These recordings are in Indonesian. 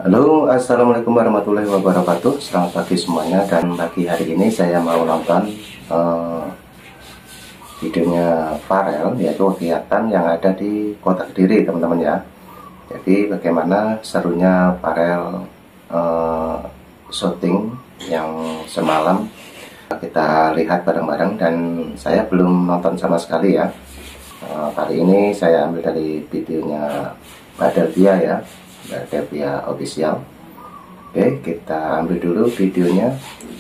Halo, assalamualaikum warahmatullahi wabarakatuh. Selamat pagi semuanya. Dan pagi hari ini saya mau nonton videonya Farel, yaitu kegiatan yang ada di Kota Kediri, teman-teman ya. Jadi bagaimana serunya Farel syuting yang semalam, kita lihat bareng-bareng. Dan saya belum nonton sama sekali ya. Kali ini saya ambil dari videonya Mbak Delvia ya, Delvia Official. Oke, kita ambil dulu videonya.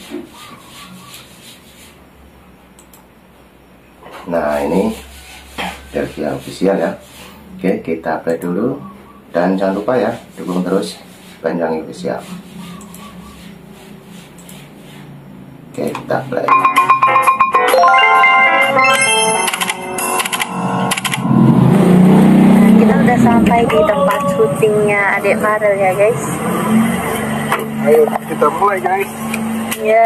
Nah, ini Delvia Official ya. Oke, kita play dulu. Dan jangan lupa ya, dukung terus Banjangi Official. Oke, kita play. Kita udah sampai di tempat syutingnya adik Farel ya guys. Ayo kita mulai guys. Iya.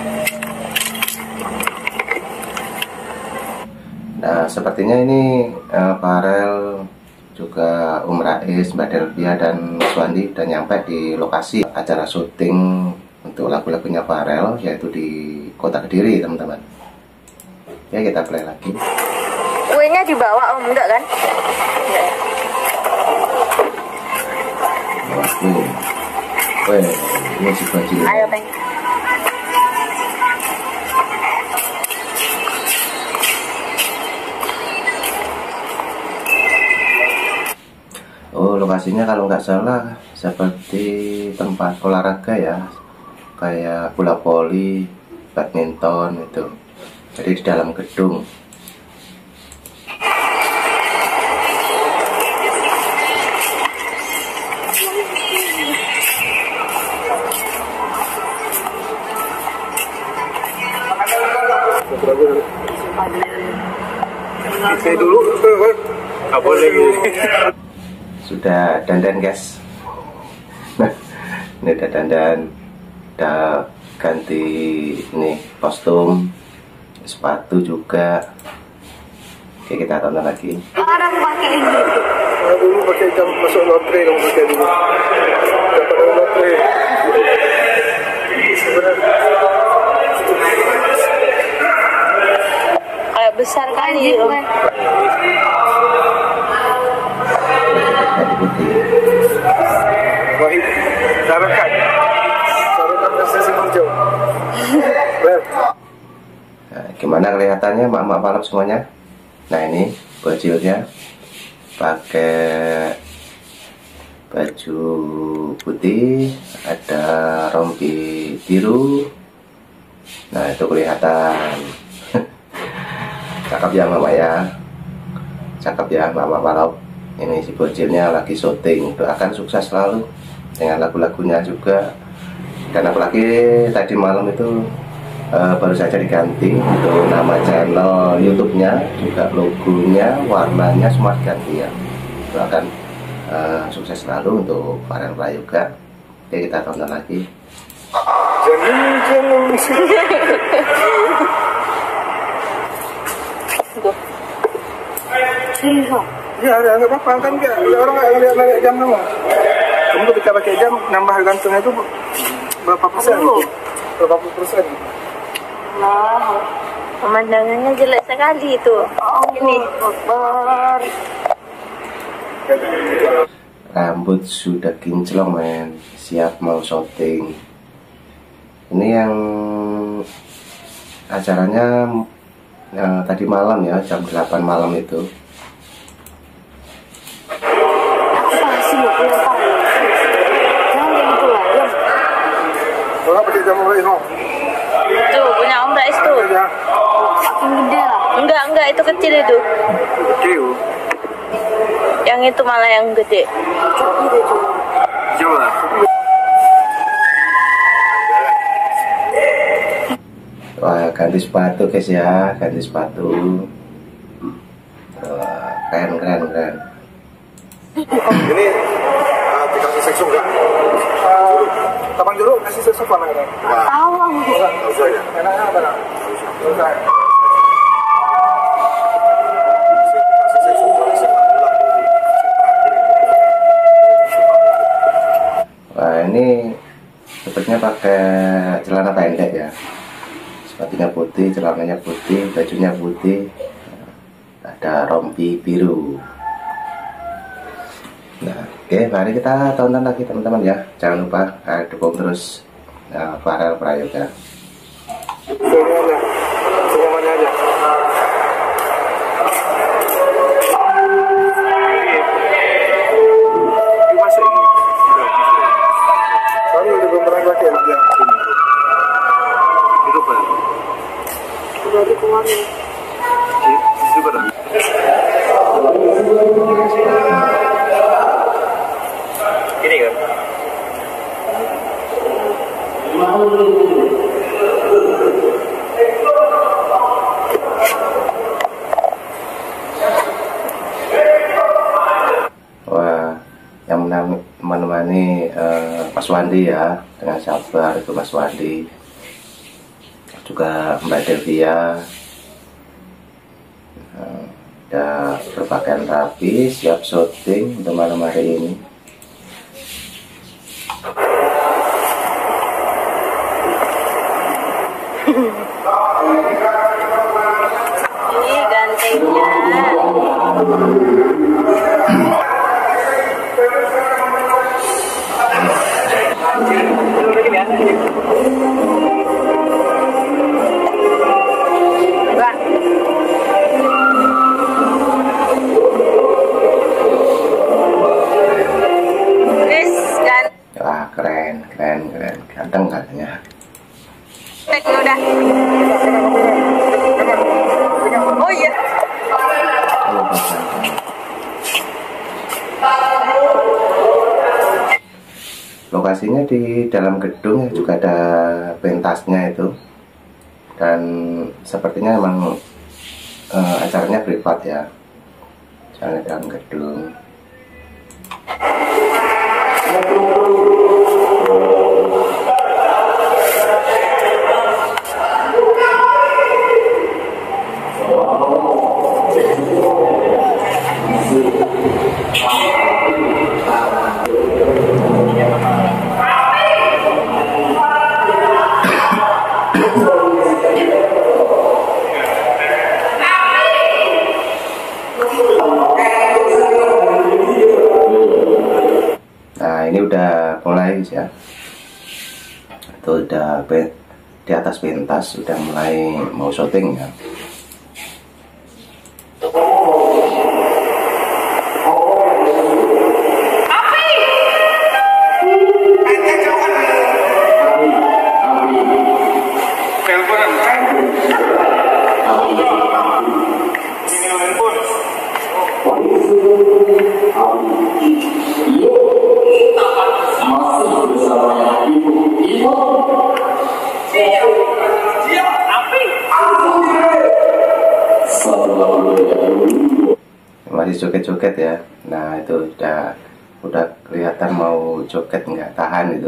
Nah, sepertinya ini Farel juga Rais, Mbak Delvia dan Mas Wandi udah nyampe di lokasi acara syuting untuk lagu-lagunya Farel, yaitu di Kota Kediri, teman-teman. Ya, kita play lagi. Kuenya dibawa om, enggak kan? Enggak. Weh, ini si baju. Ayo Peng. Oh, lokasinya kalau nggak salah seperti tempat olahraga ya, kayak bola voli, badminton itu. Jadi di dalam gedung. Saya dulu, nggak boleh gini. Sudah dandan guys. Nah, ini udah dandan, udah ganti ini kostum, sepatu juga. Oke, kita tonton lagi. Orang pakai ini. Dulu pakai jam masuk lotre, kamu pakai dulu. Dapat lotre. Kayak besar kali om. Wahid, sarankan prestasi hijau. Nah, gimana kelihatannya mak-mak balap semuanya? Nah, ini bajunya pakai baju putih, ada rompi biru. Nah, itu kelihatan. Cakep ya mama ya, cakep ya mama balap. Ini si bocilnya lagi syuting. Doakan sukses selalu dengan lagu-lagunya juga. Dan apalagi tadi malam itu baru saja diganti untuk nama channel YouTube-nya, juga logonya, warnanya semua diganti ya. Doakan sukses selalu untuk Farel Prayoga. Oke, kita tonton lagi. Jangan. Ya, nggak apa-apa kan nggak orang nggak lihat jam kamu. Kamu ketika pakai jam nambah gantungnya itu berapa persen? Berapa persen? Wow. Pemandangannya jelek sekali itu. Ini. Rambut sudah kinclong men, siap mau syuting. Ini yang acaranya tadi malam ya, jam 8 malam itu. Orang pakai jam mulai no. Tuh punya Om Rais tuh. Makin gede lah. Enggak itu kecil itu. Kecil. Yang itu malah yang gede. Coba. Wah, ganti sepatu guys ya, ganti sepatu. Wah, keren. Ini dikasih seksu enggak? Taman jeruk kasih seksu apa enggak? Tahu. Enggak usah ya. Enaknya apa enggak? Enggak usah. shootnya pakai celana pendek ya, sepatunya putih, celananya putih, bajunya putih, ada rompi biru. Nah, oke, mari kita tonton lagi teman-teman ya. Jangan lupa dukung terus Farel Prayoga. Semuanya aja. Masuk ini. Soalnya udah beberapa pakai yang ini. Itu apa? Udah di kemarin. Itu berapa? Ini kan? Wah, yang menemani Mas Wandi ya, dengan sabar itu Mas Wandi, juga Mbak Delvia, udah berpakaian rapi, siap syuting untuk malam hari ini. Ini gantengnya. Wah, keren, ganteng katanya. Udah. Oh iya. Lokasinya di dalam gedung, juga ada pentasnya itu, dan sepertinya memang acaranya privat ya, jangan di dalam gedung. Nah, ini udah mulai ya, itu udah di atas pentas, sudah mulai mau syuting ya. Masih joget-joget ya. Nah, itu udah kelihatan mau joget, nggak tahan itu.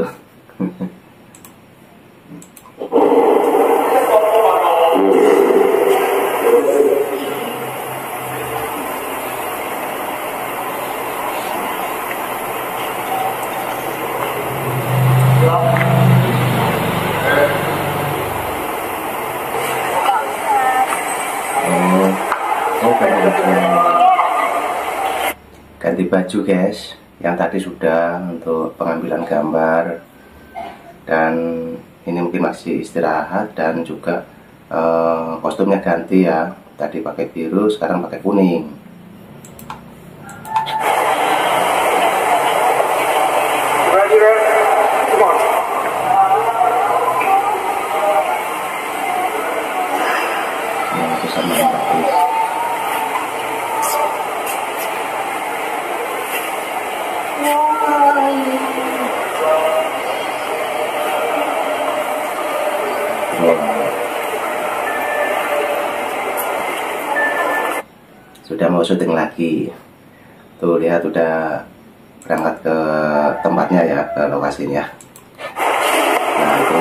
Ganti baju guys, yang tadi sudah untuk pengambilan gambar, dan ini mungkin masih istirahat, dan juga kostumnya ganti ya, tadi pakai biru, sekarang pakai kuning. Nah, itu sama yang bagus. Sudah mau syuting lagi. Tuh lihat, udah berangkat ke tempatnya ya, ke lokasinya. Nah, itu.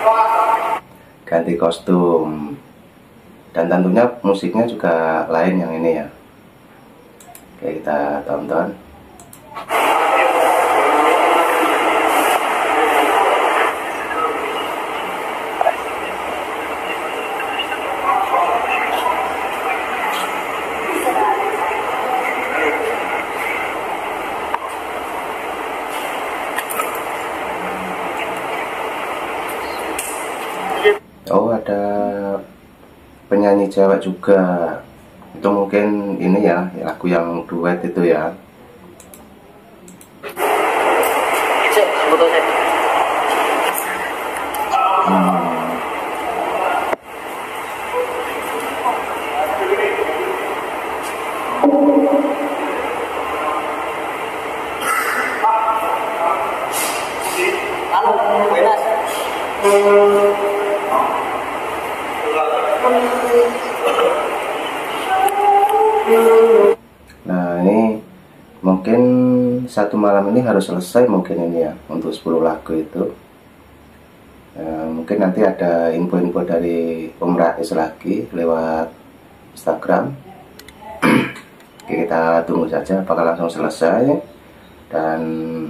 ganti kostum, dan tentunya musiknya juga lain yang ini ya. Oke, kita tonton. Oh, ada penyanyi cewek juga. Itu mungkin ini ya, lagu yang duet itu ya. Nah, ini mungkin satu malam ini harus selesai mungkin ini ya, untuk 10 lagu itu. Mungkin nanti ada info-info dari Om Rais lagi lewat Instagram. Oke, kita tunggu saja apakah langsung selesai, dan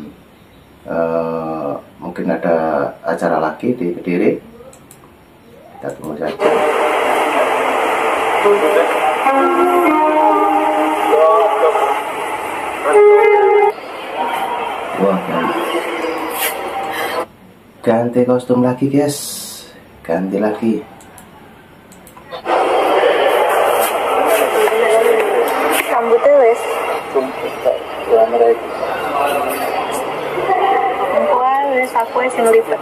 mungkin ada acara lagi di Kediri. Kita tunggu saja. Wah, ganti kostum lagi guys, ganti lagi. Rambutnya wes. Wah, wes aku wes yang lipat.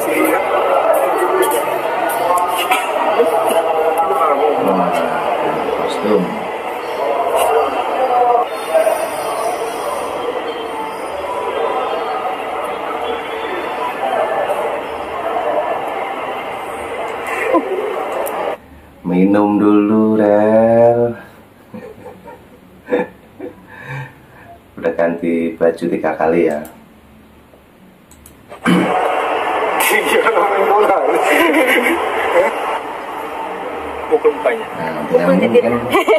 Wah, ganti kostum. Minum dulu, Rel. Udah ganti baju 3 kali ya. Pukul mukanya. Nah, mungkin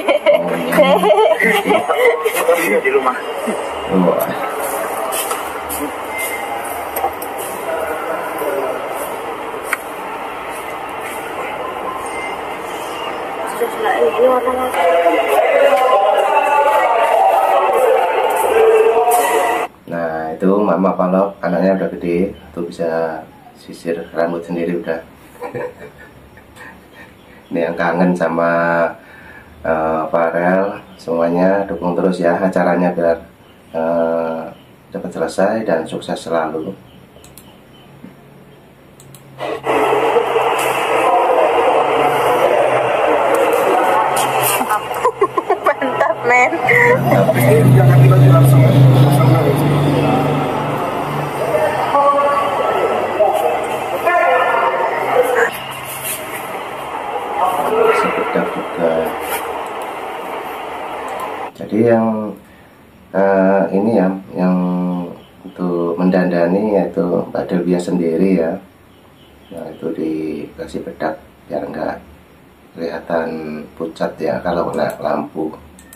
Di rumah. Wah. Ini warna Nah, itu mama kalau anaknya udah gede, tuh bisa sisir rambut sendiri udah. Ini yang kangen sama Farel, semuanya dukung terus ya acaranya biar cepat selesai dan sukses selalu. mantap men. Jangan dibagi langsung. Sebedak juga. Jadi yang ini ya, yang untuk mendandani yaitu Mbak Delvia sendiri ya. Nah, itu dikasih bedak biar enggak kelihatan pucat ya kalau kena lampu.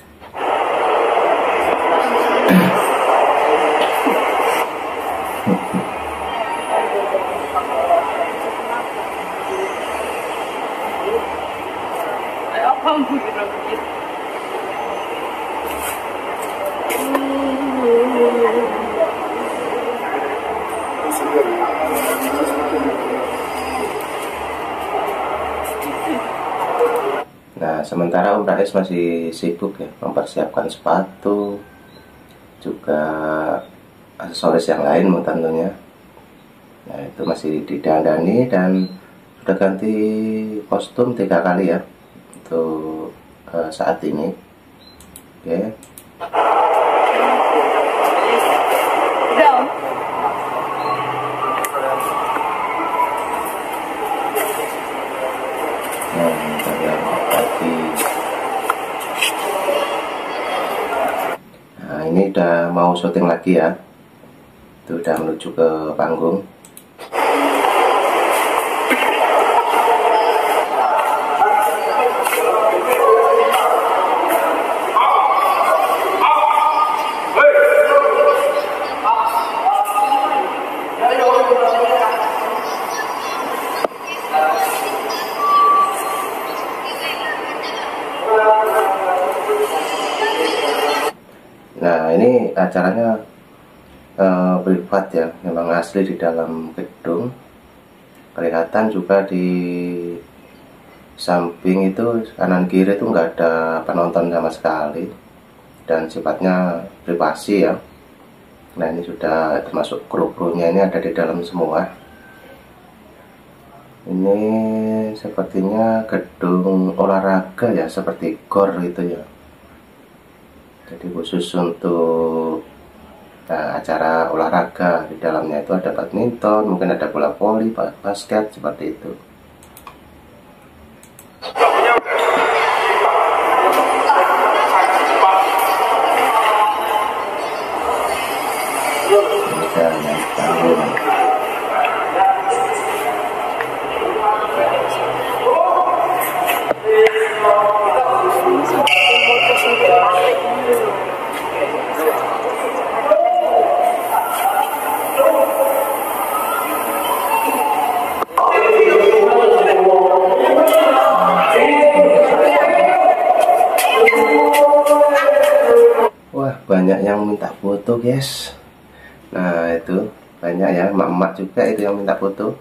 Nah, sementara Om Rais masih sibuk ya mempersiapkan sepatu, juga aksesoris yang lain tentunya. Nah, itu masih didandani dan sudah ganti kostum 3 kali ya untuk saat ini. Oke. Nah, ini udah mau syuting lagi ya. Itu udah menuju ke panggung. ini acaranya privat ya, memang asli di dalam gedung. Kelihatan juga di samping itu kanan kiri itu nggak ada penonton sama sekali, dan sifatnya privasi ya. Nah ini sudah termasuk kru-krunya ini ada di dalam semua. Ini sepertinya gedung olahraga ya, seperti GOR gitu ya. Jadi khusus untuk acara olahraga. Di dalamnya itu ada badminton, mungkin ada bola voli, basket, seperti itu. Wah, banyak yang minta foto guys. Nah itu banyak ya, emak-emak juga itu yang minta foto.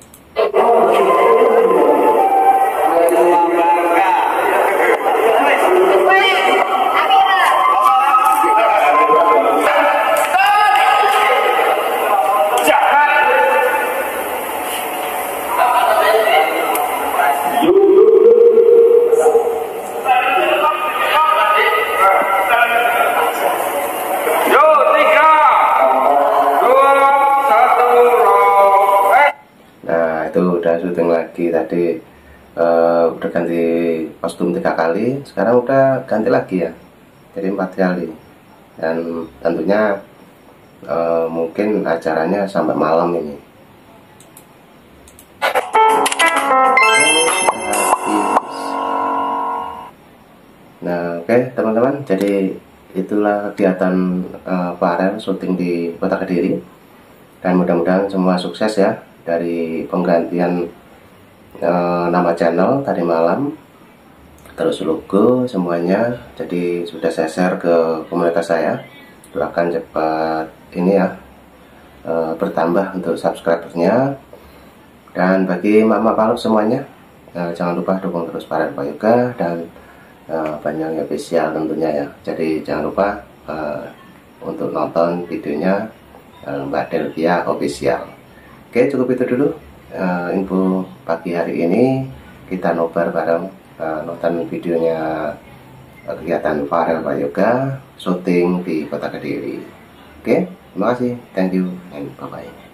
Itu udah syuting lagi tadi, udah ganti kostum 3 kali, sekarang udah ganti lagi ya, jadi 4 kali. Dan tentunya mungkin acaranya sampai malam ini. Nah oke teman-teman, jadi itulah kegiatan Farel syuting di Kota Kediri, dan mudah-mudahan semua sukses ya. Dari penggantian nama channel tadi malam, terus logo semuanya, jadi sudah saya share ke komunitas saya. Doakan cepat ini ya, bertambah untuk subscribernya. Dan bagi mama paluk semuanya, jangan lupa dukung terus Farel Prayoga dan Banyuwangi Official tentunya ya. Jadi jangan lupa untuk nonton videonya Mbak Delvia Official. Oke, cukup itu dulu info pagi hari ini. Kita nobar bareng nonton videonya kegiatan Farel Prayoga syuting di Kota Kediri. Oke, terima kasih, thank you, and bye-bye.